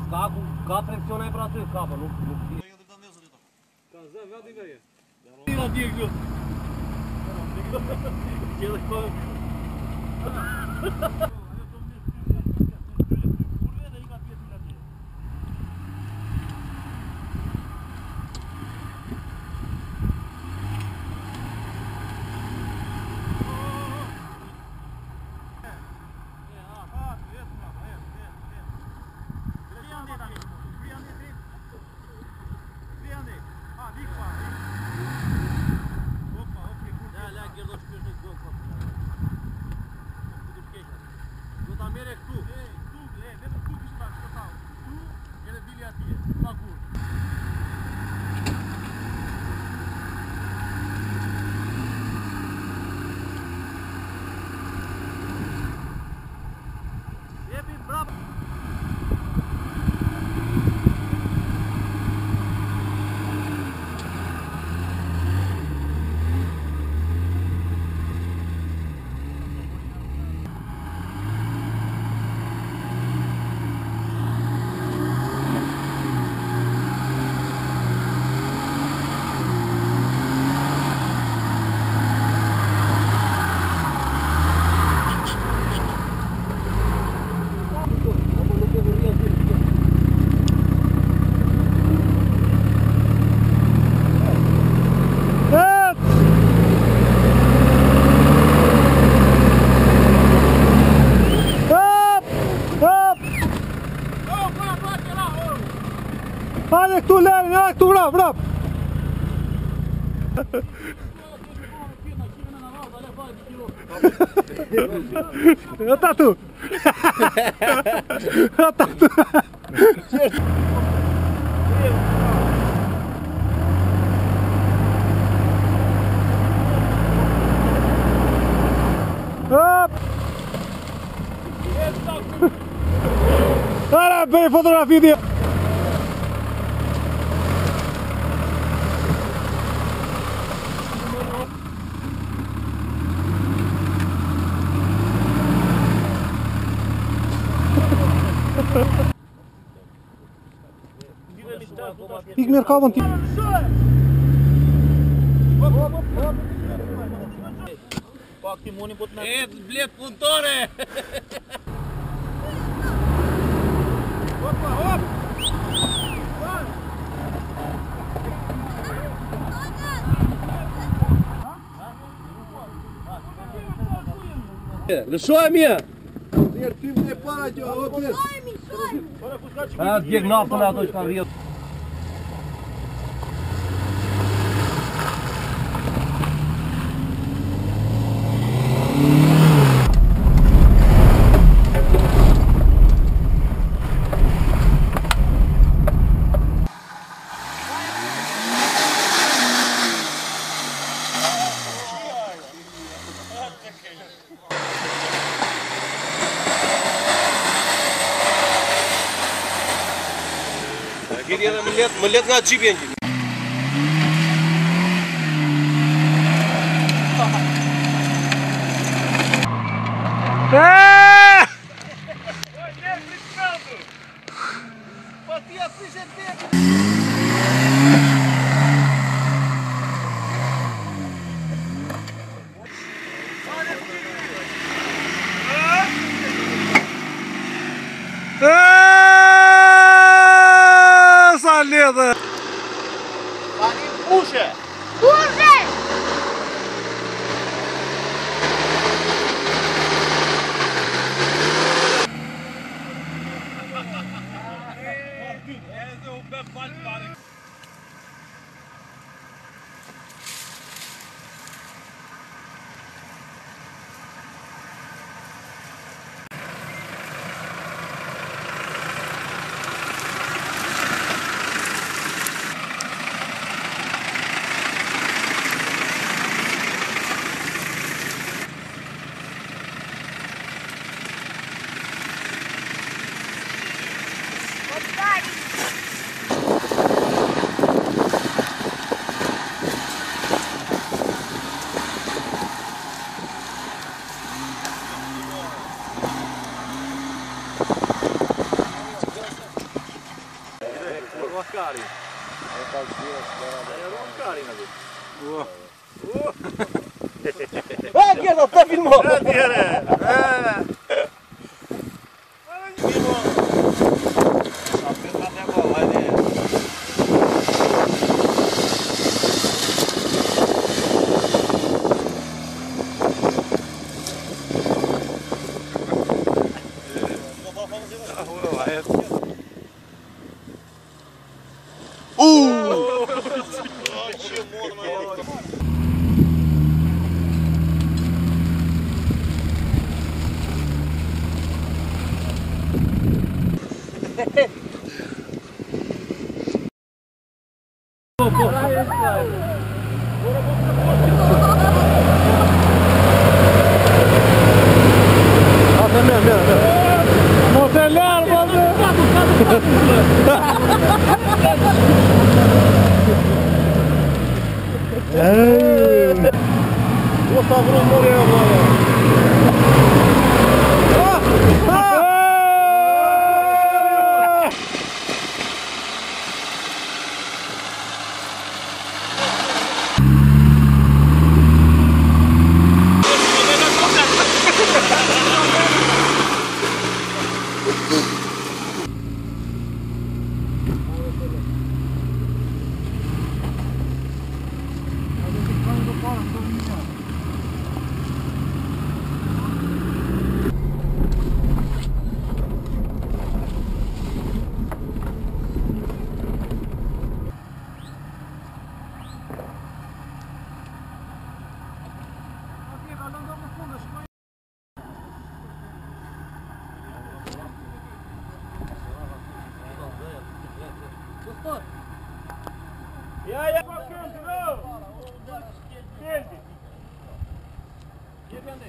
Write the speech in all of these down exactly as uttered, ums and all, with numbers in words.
Cá, cá pressiona para a tua capa, não. Kazan, hadi gaya. Tira diyor. Gel koy. Hadi tu Lenin, hadi tu bravo, bravo. Ota tu. Ota tu. Hop. Olha bem, fotografia dele. Ik meer koud, want die... Эй, блядь, пунторы! Решай меня! Нет, ты мне пара делал, опять. А, дигнал на точку вред. Geriye millet millet kaçı bence. Salida! Puxa! Puxa! Daddy. cari. Non cari, ah, che lo sta filmando! Eh, dire! Eh! Aspettate un po', vai dire! Moteler vardı. Eee. O sabrım oraya var. Ya ya bakın dur. Geldi. Geldi.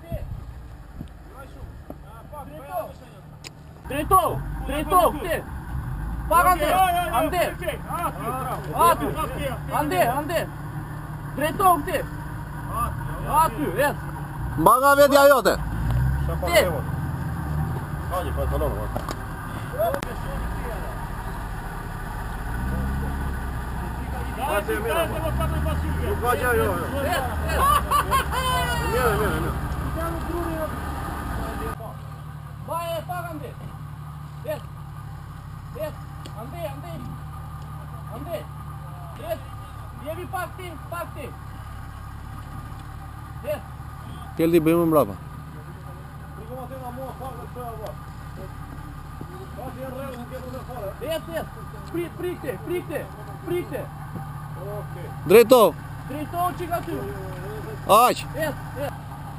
Direito, direito, te. Paga ande, ande, atu, ande, ande. Direito, te. Atu, yes. Baga vedi aiote. Te. Oggi fai salone, guarda. Hadi mira. Non voglio io. Yes, yes. Mira, mira, mira. Vai, paga ande. Yes. Yes. Ande, ande. Ande. Yes. Ye bhi pakti, pakti. Yes. Geldi benim brava. Yes, yes. Pri, prite, prite, prite. Drejto. Direito, chegatu. Aç. Yes, yes.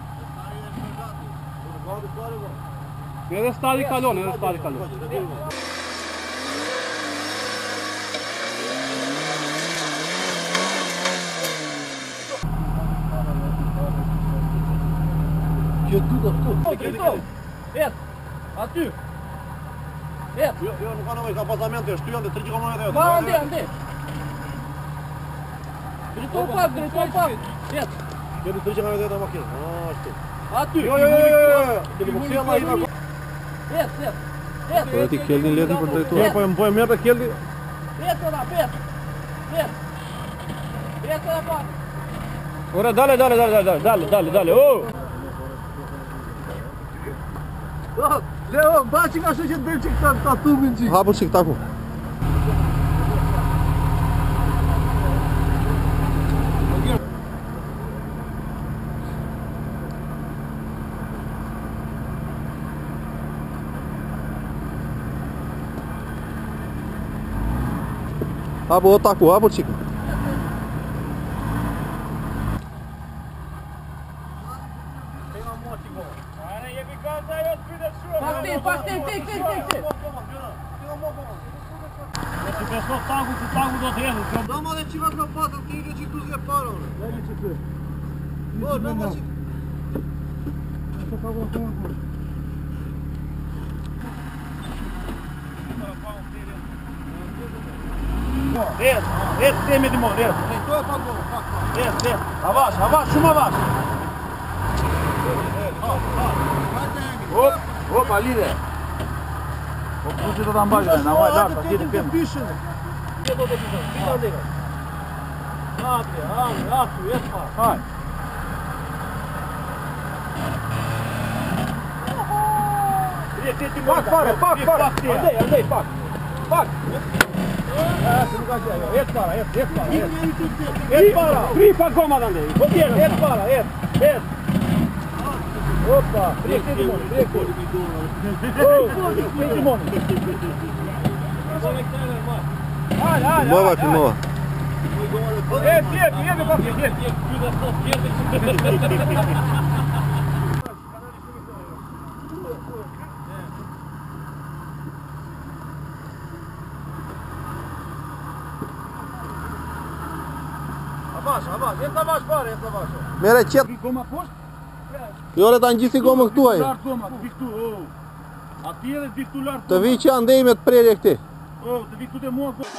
Nerede stadi kalon, nerede stadi kalon. Direito. Yes. Atu. Yes. Io, io non quando vai a passamento, sto io, tre chilometri. Vai, ande, ande. Direito, pak, direito, pak. Yes. Io tre chilometri da macchina. Ah, sto. Atu. Io, io, io, io. Devi boxeare là in Yes, yes. Yes. Hadi geldin ledin por drejto. Io poi un po' in merda chiedi. Yes, ora, yes. Yes. Yes, ora, pak. Ora dale dale dale dale dale dale dale. Oh. Leo, baci ca să știi ce că ta tu minci. Ha bu çık taku. Ha bu taku, ha bu çık. Pakti, pakti, tik, tik, tik, tik. Se pessoa tagu com tagu do terreno. Dá uma letiva pra foto, tem que te cruzar para. Ô, não vai. Desce, desce, tem medo de morrer. Desce, desce. Abaixa, abaixa, uma abaixa. Opa, opa, ali, né? O custo da ambalha, não vai dar, aqui de pena. Gdje to dođe? Vidao njega. Naprijed, ajde, akciju, jesma. Hajde. Prije ti ti pak, pare, pak, pare. Andej, Andej, pak. Pak. Ja se ugađa, evo, jes para, jes, jes para, jes. Jes para. Tri pak komad, Andej. Jes, jes para, jes, jes. Opa, prije ti Dimoni, prije ti. Prije Dimoni. Ajde, ajde, Nova ti nova. E, tijepi, jebe papir, tijepi. Avash, avash, jetë avash pare, jetë avash. Mere qet. Goma poshtë? Jo le ta ngjisi gomën këtu ai. Lartë goma, të vi këtu, o. A ti edhe të vi këtu lartë Të goma. vi që andej me të prerje këti. O, të vi këtu të mua goma.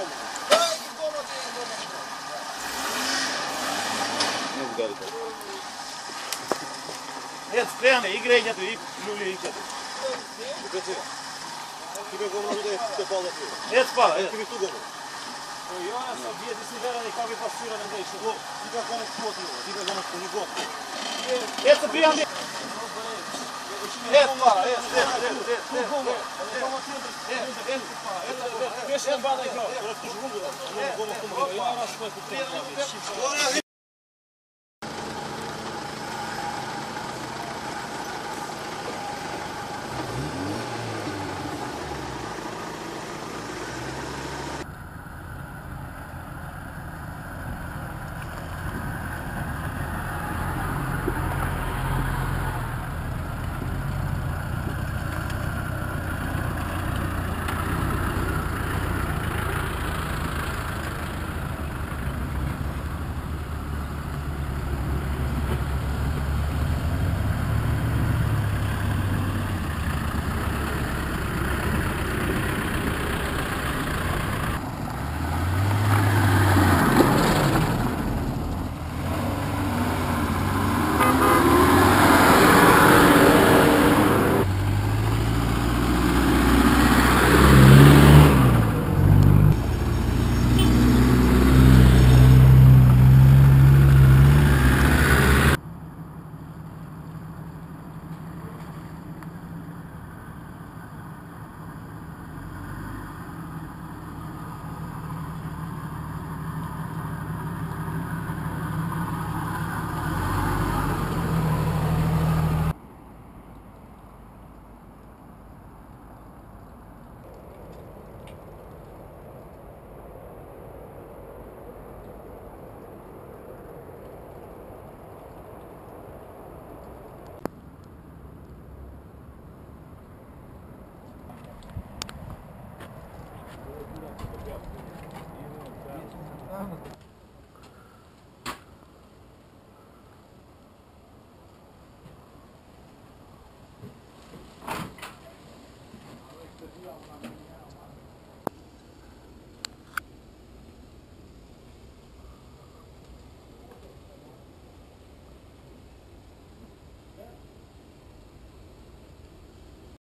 Ec, krene, i grenja tu, i lulli i qëtë. Ti me gomën andej të pallë aty. Ec para, ec. Ti këtu gomën. Po jo, sa vjeti si vera i kavi pasyrën e ndej shumë. Ti ka gomën këtu aty. Ti ka gomën këtu një gotë. Ec të prija ndej. Ec para, ec, ec, ec, ec, ec. Ec, ec, ec, ec.